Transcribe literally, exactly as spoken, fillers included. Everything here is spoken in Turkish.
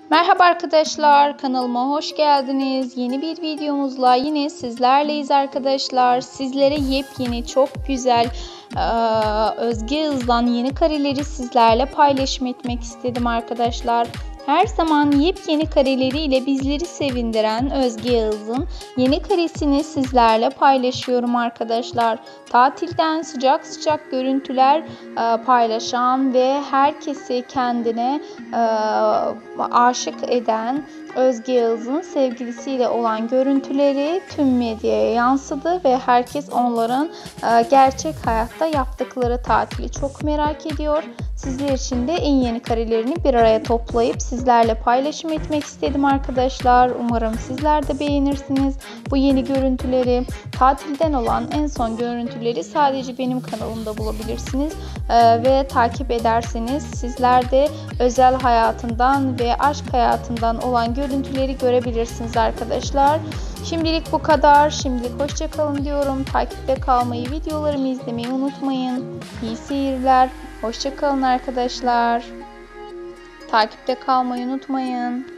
Merhaba arkadaşlar, kanalıma hoş geldiniz. Yeni bir videomuzla yine sizlerleyiz arkadaşlar. Sizlere yepyeni, çok güzel Özge Yağız'dan yeni kareleri sizlerle paylaşım etmek istedim arkadaşlar. Her zaman yepyeni kareleriyle bizleri sevindiren Özge Yağız'ın yeni karesini sizlerle paylaşıyorum arkadaşlar. Tatilden sıcak sıcak görüntüler paylaşan ve herkesi kendine aşık eden Özge Yağız'ın sevgilisiyle olan görüntüleri tüm medyaya yansıdı ve herkes onların gerçek hayatta yaptıkları tatili çok merak ediyor. Sizler için de en yeni karelerini bir araya toplayıp sizlerle paylaşım etmek istedim arkadaşlar. Umarım sizler de beğenirsiniz bu yeni görüntüleri. Tatilden olan en son görüntüleri sadece benim kanalımda bulabilirsiniz ee, ve takip ederseniz sizler de özel hayatından ve aşk hayatından olan görüntüleri görebilirsiniz arkadaşlar. Şimdilik bu kadar. Şimdilik hoşça kalın diyorum. Takipte kalmayı, videolarımı izlemeyi unutmayın. İyi seyirler. Hoşça kalın arkadaşlar. Takipte kalmayı unutmayın.